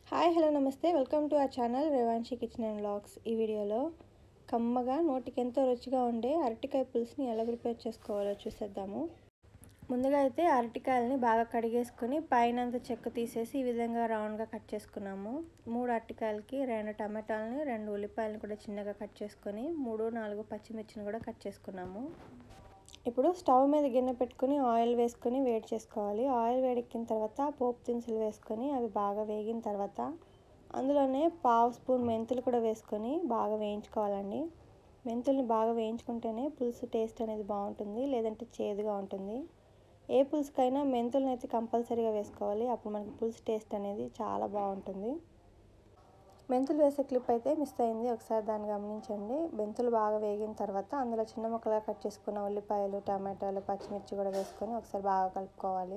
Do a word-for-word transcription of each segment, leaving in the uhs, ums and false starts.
Hi hello నమస్తే welcome to our channel Revanshi kitchen and vlogs. ఈ వీడియోలో కమ్మగా నోటికి ఎంతో రుచిగా ఉండే అరటికాయ పులుసుని ఎలా ప్రిపేర్ చేసుకోవాలో చూసేద్దాము. ముందుగా అయితే అరటికాయలని బాగా కడిగేసుకొని పైన అంతా చెక్క తీసేసి ఈ విధంగా రౌండ్గా కట్ చేసుకున్నాము. మూడు అరటికాయలకి రెండు టమాటాలని రెండు ఉల్లిపాయలను కూడా చిన్నగా కట్ చేసుకొని మూడు నాలుగు పచ్చిమిర్చిని కూడా కట్ చేసుకున్నాము. ఇప్పుడు స్టవ్ మీద గిన్నె పెట్టుకొని ఆయిల్ వేసుకొని వేడి చేసుకోవాలి. ఆయిల్ వేడెక్కిన తర్వాత పోపు దినుసులు వేసుకొని అవి బాగా వేగిన తర్వాత అందులోనే పావు స్పూన్ మెంతులు కూడా వేసుకొని బాగా వేయించుకోవాలండి. మెంతుల్ని బాగా వేయించుకుంటేనే పులుసు టేస్ట్ అనేది బాగుంటుంది, లేదంటే చేదుగా ఉంటుంది. ఏ పులుసుకైనా మెంతులను అయితే కంపల్సరీగా వేసుకోవాలి, అప్పుడు మనకి పులుసు టేస్ట్ అనేది చాలా బాగుంటుంది. మెంతులు వేసే క్లిప్ అయితే మిస్ అయింది, ఒకసారి దాన్ని గమనించండి. మెంతులు బాగా వేగిన తర్వాత అందులో చిన్న ముక్కలుగా కట్ చేసుకున్న ఉల్లిపాయలు, టమాటాలు, పచ్చిమిర్చి కూడా వేసుకొని ఒకసారి బాగా కలుపుకోవాలి.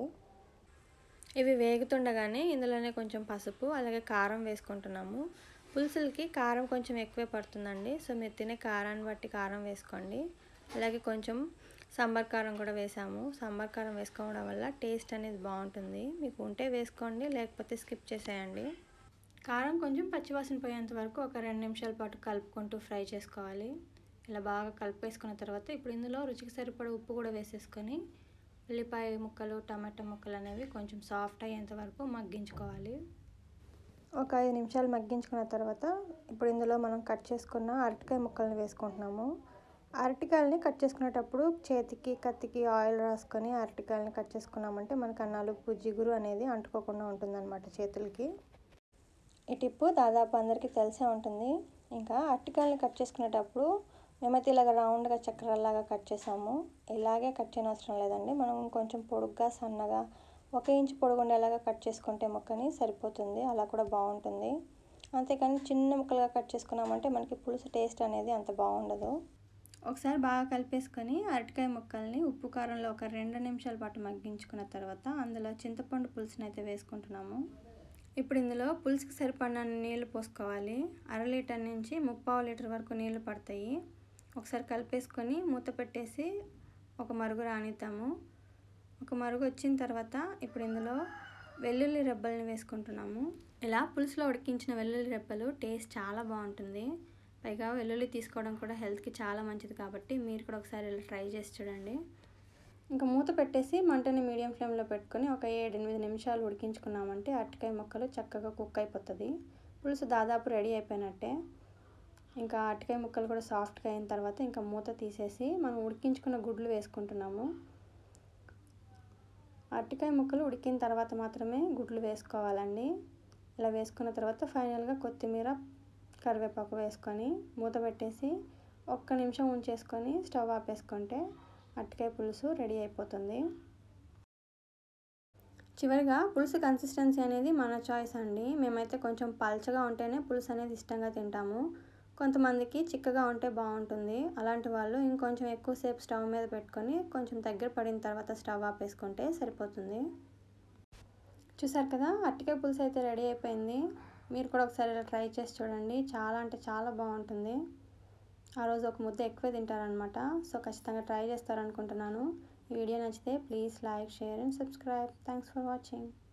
ఇవి వేగుతుండగానే ఇందులోనే కొంచెం పసుపు అలాగే కారం వేసుకుంటున్నాము. పులుసులకి కారం కొంచెం ఎక్కువే పడుతుందండి, సో మీరు తినే కారాన్ని బట్టి కారం వేసుకోండి. అలాగే కొంచెం సాంబార్ కారం కూడా వేసాము. సాంబార్ కారం వేసుకోవడం వల్ల టేస్ట్ అనేది బాగుంటుంది. మీకు ఉంటే వేసుకోండి, లేకపోతే స్కిప్ చేసేయండి. కారం కొంచెం పచ్చివాసన పోయేంత వరకు ఒక రెండు నిమిషాల పాటు కలుపుకుంటూ ఫ్రై చేసుకోవాలి. ఇలా బాగా కలిపేసుకున్న తర్వాత ఇప్పుడు ఇందులో రుచికి సరిపడా ఉప్పు కూడా వేసేసుకొని ఉల్లిపాయ ముక్కలు, టమాటా ముక్కలు అనేవి కొంచెం సాఫ్ట్ అయ్యేంత వరకు మగ్గించుకోవాలి. ఒక ఐదు నిమిషాలు మగ్గించుకున్న తర్వాత ఇప్పుడు ఇందులో మనం కట్ చేసుకున్న అరటికాయ ముక్కలను వేసుకుంటున్నాము. అరటికాయలని కట్ చేసుకునేటప్పుడు చేతికి కత్తికి ఆయిల్ రాసుకొని అరటికాయలని కట్ చేసుకున్నామంటే మనకు ఆ నలుపు జిగురు అనేది అంటుకోకుండా ఉంటుందన్నమాట చేతులకి. ఈ టిప్పు దాదాపు అందరికీ తెలిసే ఉంటుంది. ఇంకా అరటికాయలను కట్ చేసుకునేటప్పుడు మేమైతే ఇలాగ రౌండ్గా చక్రాల్లాగా కట్ చేసాము. ఇలాగే కట్ చేయని అవసరం లేదండి, మనం కొంచెం పొడుగ్గా సన్నగా ఒక ఇంచు పొడుగు ఉండేలాగా కట్ చేసుకుంటే ముక్కని సరిపోతుంది, అలా కూడా బాగుంటుంది. అంతేకాని చిన్న ముక్కలుగా కట్ చేసుకున్నామంటే మనకి పులుసు టేస్ట్ అనేది అంత బాగుండదు. ఒకసారి బాగా కలిపేసుకొని అరటికాయ ముక్కల్ని ఉప్పు కారంలో ఒక రెండు నిమిషాల పాటు మగ్గించుకున్న తర్వాత అందులో చింతపండు పులుసుని అయితే వేసుకుంటున్నాము. ఇప్పుడు ఇందులో పులుసుకి సరిపడిన నీళ్లు పోసుకోవాలి. అర లీటర్ నుంచి ముప్పావు లీటర్ వరకు నీళ్లు పడతాయి. ఒకసారి కలిపేసుకొని మూత పెట్టేసి ఒక మరుగు రానిద్దాము. ఒక మరుగు వచ్చిన తర్వాత ఇప్పుడు ఇందులో వెల్లుల్లి రెబ్బల్ని వేసుకుంటున్నాము. ఇలా పులుసులో ఉడికించిన వెల్లుల్లి రెబ్బలు టేస్ట్ చాలా బాగుంటుంది. పైగా వెల్లుల్లి తీసుకోవడం కూడా హెల్త్కి చాలా మంచిది కాబట్టి మీరు కూడా ఒకసారి ఇలా ట్రై చేసి చూడండి. ఇంకా మూత పెట్టేసి మంటని మీడియం ఫ్లేమ్లో పెట్టుకొని ఒక ఏడు ఎనిమిది నిమిషాలు ఉడికించుకున్నామంటే అరటికాయ ముక్కలు చక్కగా కుక్ అయిపోతుంది. పులుసు దాదాపు రెడీ అయిపోయినట్టే. ఇంకా అరటికాయ ముక్కలు కూడా సాఫ్ట్గా అయిన తర్వాత ఇంకా మూత తీసేసి మనం ఉడికించుకున్న గుడ్లు వేసుకుంటున్నాము. అరటికాయ ముక్కలు ఉడికిన తర్వాత మాత్రమే గుడ్లు వేసుకోవాలండి. ఇలా వేసుకున్న తర్వాత ఫైనల్గా కొత్తిమీర, కరివేపాకు వేసుకొని మూత పెట్టేసి ఒక్క నిమిషం ఉంచేసుకొని స్టవ్ ఆపేసుకుంటే అరటికాయ పులుసు రెడీ అయిపోతుంది. చివరిగా పులుసు కన్సిస్టెన్సీ అనేది మన చాయిస్ అండి. మేమైతే కొంచెం పల్చగా ఉంటేనే పులుసు అనేది ఇష్టంగా తింటాము. కొంతమందికి చిక్కగా ఉంటే బాగుంటుంది. అలాంటి వాళ్ళు ఇంకొంచెం ఎక్కువసేపు స్టవ్ మీద పెట్టుకొని కొంచెం దగ్గర పడిన తర్వాత స్టవ్ ఆపేసుకుంటే సరిపోతుంది. చూసారు కదా, అరటికాయ పులుసు అయితే రెడీ అయిపోయింది. మీరు కూడా ఒకసారి ఇలా ట్రై చేసి చూడండి, చాలా అంటే చాలా బాగుంటుంది. ఆ రోజు ఒక ముద్ద ఎక్కువ తింటారనమాట. సో ఖచ్చితంగా ట్రై చేస్తారనుకుంటున్నాను. ఈ వీడియో నచ్చితే please like, share and subscribe. Thanks for watching.